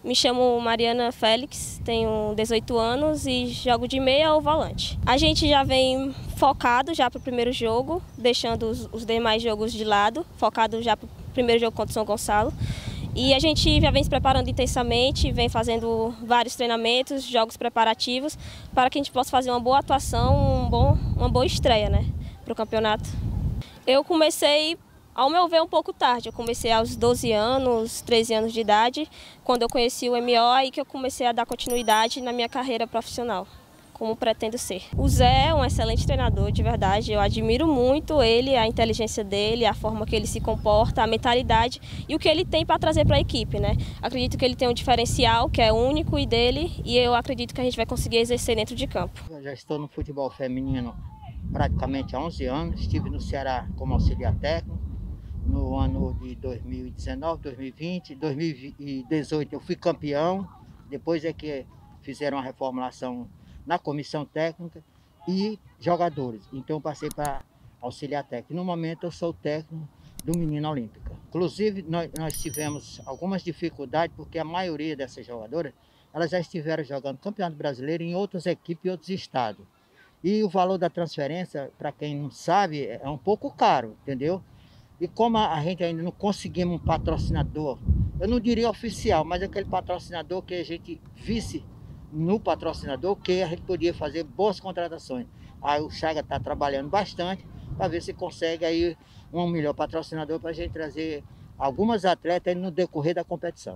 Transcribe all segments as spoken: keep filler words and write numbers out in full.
Me chamo Mariana Félix, tenho dezoito anos e jogo de meia ou volante. A gente já vem focado já para o primeiro jogo, deixando os, os demais jogos de lado, focado já para o primeiro jogo contra o São Gonçalo. E a gente já vem se preparando intensamente, vem fazendo vários treinamentos, jogos preparativos, para que a gente possa fazer uma boa atuação, um bom, uma boa estreia, né, para o campeonato. Eu comecei, ao meu ver, um pouco tarde. Eu comecei aos doze anos, treze anos de idade, quando eu conheci o M O, aí que eu comecei a dar continuidade na minha carreira profissional, como pretendo ser. O Zé é um excelente treinador, de verdade. Eu admiro muito ele, a inteligência dele, a forma que ele se comporta, a mentalidade e o que ele tem para trazer para a equipe, né? Acredito que ele tem um diferencial que é único e dele, e eu acredito que a gente vai conseguir exercer dentro de campo. Eu já estou no futebol feminino praticamente há onze anos. Estive no Ceará como auxiliar técnico. No ano de dois mil e dezenove, dois mil e vinte, dois mil e dezoito eu fui campeão. Depois é que fizeram a reformulação na comissão técnica e jogadores. Então eu passei para auxiliar técnico. No momento eu sou o técnico do Menina Olímpica. Inclusive nós, nós tivemos algumas dificuldades porque a maioria dessas jogadoras elas já estiveram jogando campeonato brasileiro em outras equipes e outros estados. E o valor da transferência, para quem não sabe, é um pouco caro, entendeu? E como a gente ainda não conseguimos um patrocinador, eu não diria oficial, mas aquele patrocinador que a gente visse no patrocinador, que a gente podia fazer boas contratações. Aí o Chaga está trabalhando bastante para ver se consegue aí um melhor patrocinador para a gente trazer algumas atletas no decorrer da competição.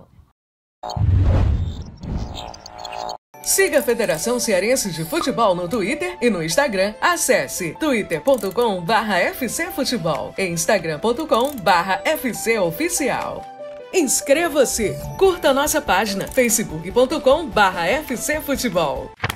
Siga a Federação Cearense de Futebol no Twitter e no Instagram. Acesse twitter ponto com barra F C Futebol e instagram ponto com barra F C Oficial. Inscreva-se! Curta nossa página facebook ponto com barra F C Futebol.